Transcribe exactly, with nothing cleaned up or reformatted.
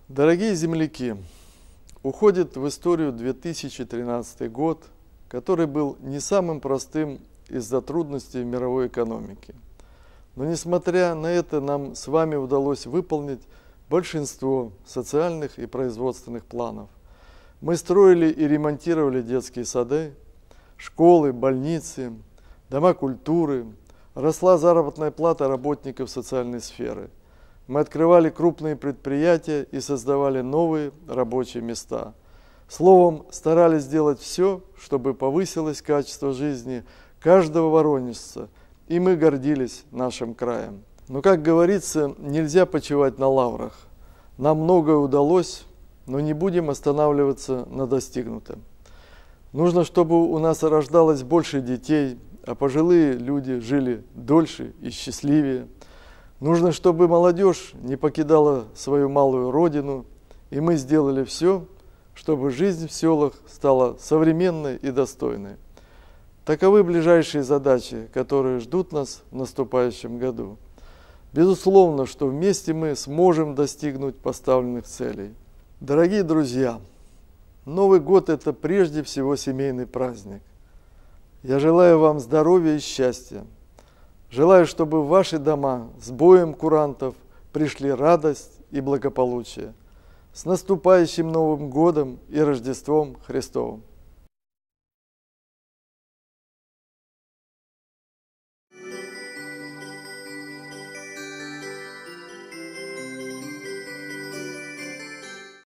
Дорогие земляки, уходит в историю две тысячи тринадцатый год, который был не самым простым из-за трудностей мировой экономики. Но несмотря на это, нам с вами удалось выполнить большинство социальных и производственных планов. Мы строили и ремонтировали детские сады, школы, больницы, дома культуры, росла заработная плата работников социальной сферы. Мы открывали крупные предприятия и создавали новые рабочие места. Словом, старались сделать все, чтобы повысилось качество жизни каждого воронежца, и мы гордились нашим краем. Но, как говорится, нельзя почивать на лаврах. Нам многое удалось, но не будем останавливаться на достигнутом. Нужно, чтобы у нас рождалось больше детей, а пожилые люди жили дольше и счастливее. Нужно, чтобы молодежь не покидала свою малую родину, и мы сделали все, чтобы жизнь в селах стала современной и достойной. Таковы ближайшие задачи, которые ждут нас в наступающем году. Безусловно, что вместе мы сможем достигнуть поставленных целей. Дорогие друзья, Новый год – это прежде всего семейный праздник. Я желаю вам здоровья и счастья. Желаю, чтобы в ваши дома с боем курантов пришли радость и благополучие. С наступающим Новым годом и Рождеством Христовым!